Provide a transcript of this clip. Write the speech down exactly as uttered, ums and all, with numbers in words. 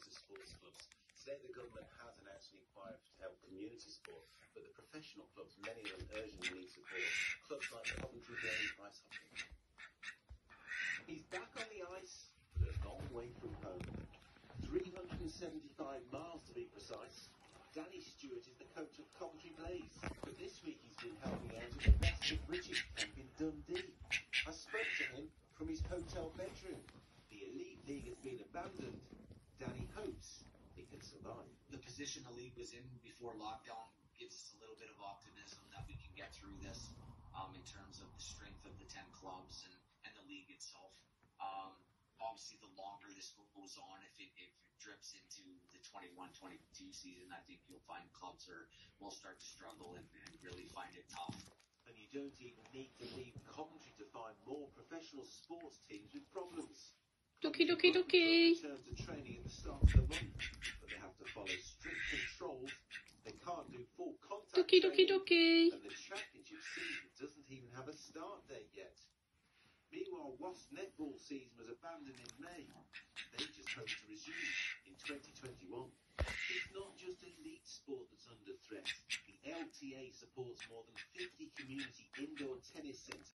kinds of sports clubs. Today the government has announced an inquiry to help community sport, but the professional clubs, many of them urgently need support. Clubs like Coventry Blaze ice hockey. He's back on the ice, but a long way from home. three hundred seventy-five miles to be precise. Danny Stewart is the coach of Coventry Blaze, but this week he's been helping out at the West of British camp in Dundee. I spoke to him from his hotel bedroom. The Elite League has been abandoned. Danny hopes he can survive. The position the league was in before lockdown gives us a little bit of optimism that we can get through this um, in terms of the strength of the ten clubs and, and the league itself. Um, obviously, the longer this goes on, if it, if it drips into the twenty-one twenty-two season, I think you'll find clubs are will start to struggle and, and really find it tough. And you don't even need to leave Coventry to find more professional sports teams with problems. Ducky, ducky, ducky. Return to training at the start of the month, but they have to follow strict controls. They can't do full contact Ducky, ducky, training, ducky. and the championship season doesn't even have a start date yet. Meanwhile, Wasp netball season was abandoned in May. They just hope to resume in twenty twenty-one. It's not just elite sport that's under threat. The L T A supports more than fifty community